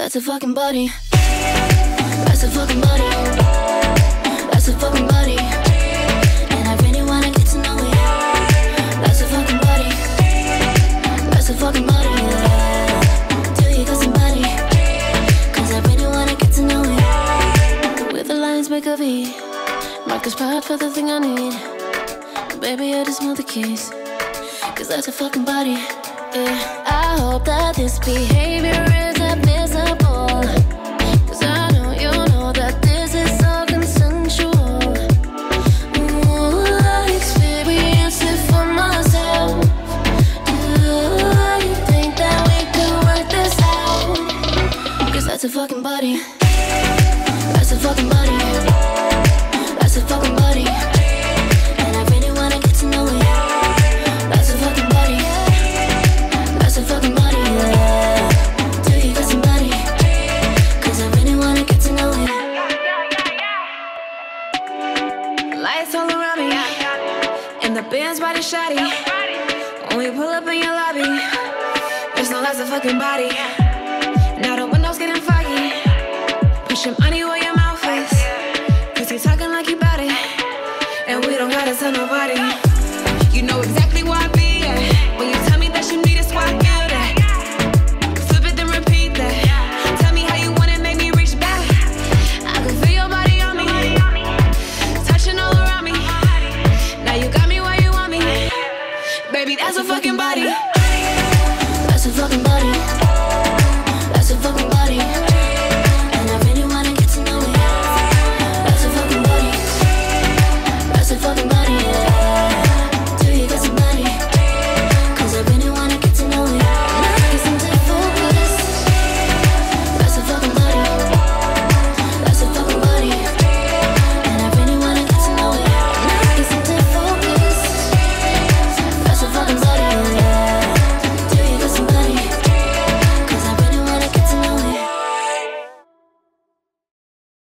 That's a fucking body. That's a fucking body. That's a fucking body. And I really wanna get to know it. That's a fucking body. That's a fucking body. Do you got somebody? Cause I really wanna get to know it. With the lines make a V. Marcus part for the thing I need. Baby, I just want the keys. Cause that's a fucking body. Yeah. I hope that this behavior is admissible. Cause I know you know that this is so consensual. Ooh, I experience it for myself. Do you think that we can work this out? Cause that's a fucking body. That's a fucking body. That's a fucking body. And I really wanna get to know it. That's a fucking body. That's a fucking body, yeah. Do you got somebody? Cause I really wanna get to know it. Lights all around me, and the band's body shoddy. When we pull up in your lobby, just know that's a fucking body. Now the windows getting foggy. Push your money where your mouth is. Cause you talking like you bout it, and we don't gotta tell nobody.